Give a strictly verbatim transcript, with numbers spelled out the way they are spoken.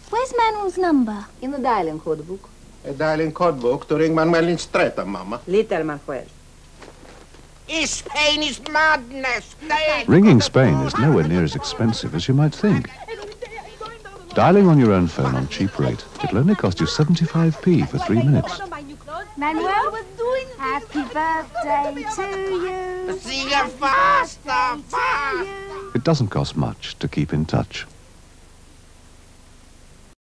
Where's Manuel's number? In the dialing code book. A dialing code book to ring Manuel in Streatham, Mama. Little Manuel. Spain is madness. Ringing Spain is nowhere near as expensive as you might think. Dialing on your own phone on cheap rate, it'll only cost you seventy-five p for three minutes. Manuel, happy birthday to you. See you faster, faster. It doesn't cost much to keep in touch.